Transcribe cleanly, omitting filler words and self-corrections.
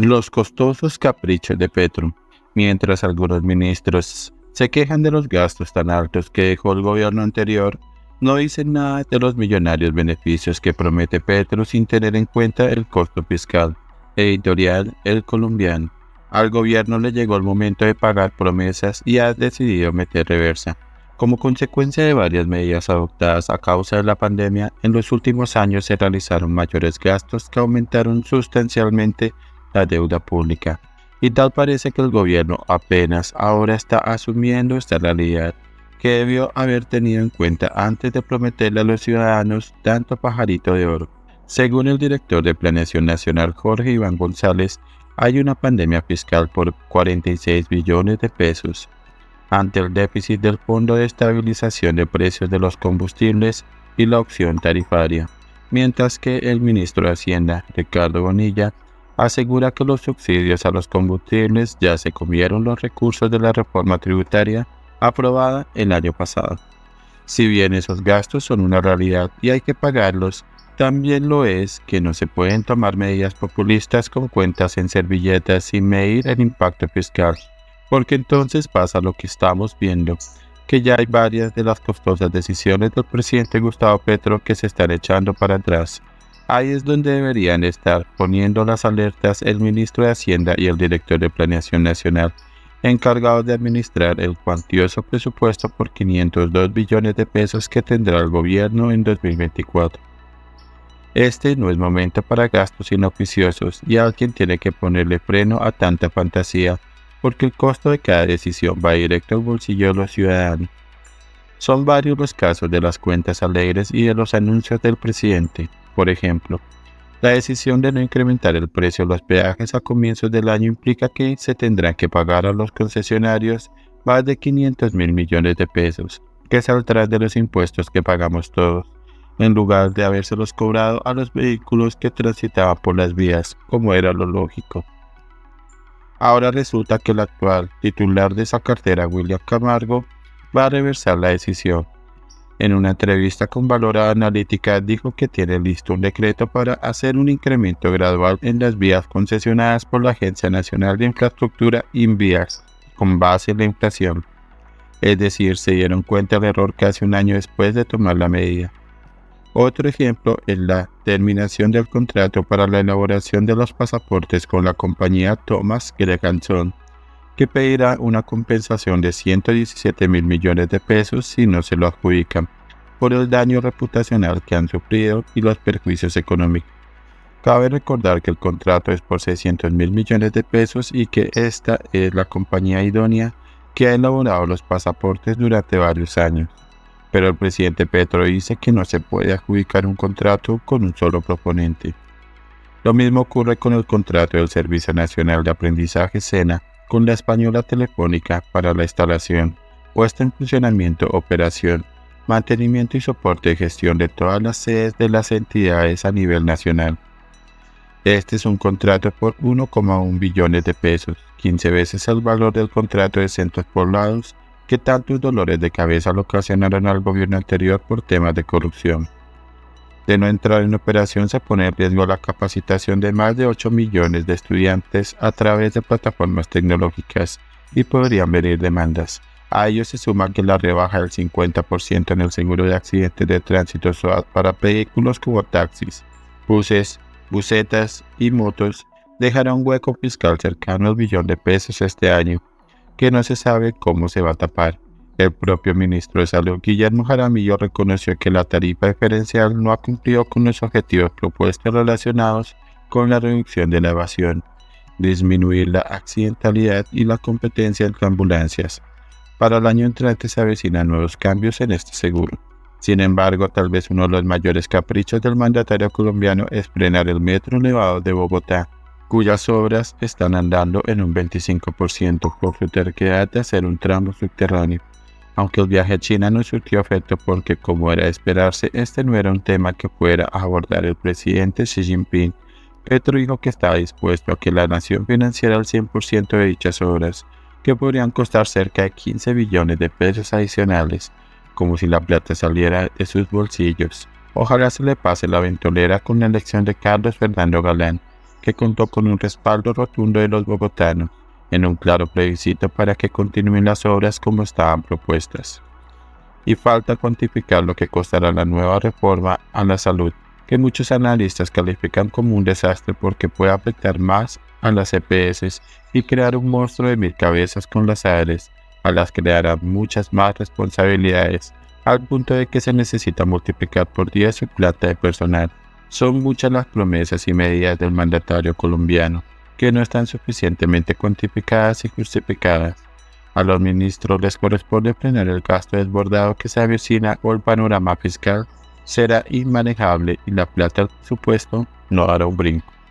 Los costosos caprichos de Petro. Mientras algunos ministros se quejan de los gastos tan altos que dejó el gobierno anterior, no dicen nada de los millonarios beneficios que promete Petro sin tener en cuenta el costo fiscal. Editorial El Colombiano. Al gobierno le llegó el momento de pagar promesas y ha decidido meter reversa. Como consecuencia de varias medidas adoptadas a causa de la pandemia, en los últimos años se realizaron mayores gastos que aumentaron sustancialmente la deuda pública. Y tal parece que el gobierno apenas ahora está asumiendo esta realidad, que debió haber tenido en cuenta antes de prometerle a los ciudadanos tanto pajarito de oro. Según el director de Planeación Nacional Jorge Iván González, hay una pandemia fiscal por 46 billones de pesos. Ante el déficit del Fondo de Estabilización de Precios de los Combustibles y la opción tarifaria, mientras que el ministro de Hacienda, Ricardo Bonilla, asegura que los subsidios a los combustibles ya se comieron los recursos de la reforma tributaria aprobada el año pasado. Si bien esos gastos son una realidad y hay que pagarlos, también lo es que no se pueden tomar medidas populistas con cuentas en servilletas sin medir el impacto fiscal, porque entonces pasa lo que estamos viendo, que ya hay varias de las costosas decisiones del presidente Gustavo Petro que se están echando para atrás. Ahí es donde deberían estar poniendo las alertas el ministro de Hacienda y el director de Planeación Nacional, encargados de administrar el cuantioso presupuesto por 502 billones de pesos que tendrá el gobierno en 2024. Este no es momento para gastos inoficiosos y alguien tiene que ponerle freno a tanta fantasía, porque el costo de cada decisión va directo al bolsillo de los ciudadanos. Son varios los casos de las cuentas alegres y de los anuncios del presidente. Por ejemplo, la decisión de no incrementar el precio de los peajes a comienzos del año implica que se tendrán que pagar a los concesionarios más de 500.000 millones de pesos, que saldrán de los impuestos que pagamos todos, en lugar de habérselos cobrado a los vehículos que transitaban por las vías, como era lo lógico. Ahora resulta que el actual titular de esa cartera, William Camargo, va a reversar la decisión. En una entrevista con Valora Analítica dijo que tiene listo un decreto para hacer un incremento gradual en las vías concesionadas por la Agencia Nacional de Infraestructura Invías, con base en la inflación. Es decir, se dieron cuenta del error casi un año después de tomar la medida. Otro ejemplo es la terminación del contrato para la elaboración de los pasaportes con la compañía Thomas Greganson, que pedirá una compensación de 117.000 millones de pesos si no se lo adjudican, por el daño reputacional que han sufrido y los perjuicios económicos. Cabe recordar que el contrato es por 600.000 millones de pesos y que esta es la compañía idónea que ha elaborado los pasaportes durante varios años. Pero el presidente Petro dice que no se puede adjudicar un contrato con un solo proponente. Lo mismo ocurre con el contrato del Servicio Nacional de Aprendizaje SENA, con la española Telefónica para la instalación, puesta en funcionamiento, operación, mantenimiento y soporte de gestión de todas las sedes de las entidades a nivel nacional. Este es un contrato por 1,1 billones de pesos, 15 veces el valor del contrato de centros poblados que tantos dolores de cabeza le ocasionaron al gobierno anterior por temas de corrupción. De no entrar en operación se pone en riesgo la capacitación de más de 8 millones de estudiantes a través de plataformas tecnológicas y podrían venir demandas. A ello se suma que la rebaja del 50% en el seguro de accidentes de tránsito SOAT para vehículos como taxis, buses, busetas y motos dejará un hueco fiscal cercano al billón de pesos este año, que no se sabe cómo se va a tapar. El propio ministro de Salud, Guillermo Jaramillo, reconoció que la tarifa diferencial no ha cumplido con los objetivos propuestos relacionados con la reducción de la evasión, disminuir la accidentalidad y la competencia entre ambulancias. Para el año entrante se avecinan nuevos cambios en este seguro. Sin embargo, tal vez uno de los mayores caprichos del mandatario colombiano es frenar el metro elevado de Bogotá, cuyas obras están andando en un 25% por su terquedad de hacer un tramo subterráneo. Aunque el viaje a China no surtió efecto porque, como era de esperarse, este no era un tema que fuera a abordar el presidente Xi Jinping, Petro dijo que estaba dispuesto a que la nación financiara el 100% de dichas obras, que podrían costar cerca de 15 billones de pesos adicionales, como si la plata saliera de sus bolsillos. Ojalá se le pase la ventolera con la elección de Carlos Fernando Galán, que contó con un respaldo rotundo de los bogotanos, en un claro plebiscito para que continúen las obras como estaban propuestas. Y falta cuantificar lo que costará la nueva reforma a la salud, que muchos analistas califican como un desastre porque puede afectar más a las EPS y crear un monstruo de 1000 cabezas con las ARS, a las que le darán muchas más responsabilidades, al punto de que se necesita multiplicar por 10 su plata de personal. Son muchas las promesas y medidas del mandatario colombiano, que no están suficientemente cuantificadas y justificadas. A los ministros les corresponde frenar el gasto desbordado que se avecina o el panorama fiscal será inmanejable y la plata del presupuesto no dará un brinco.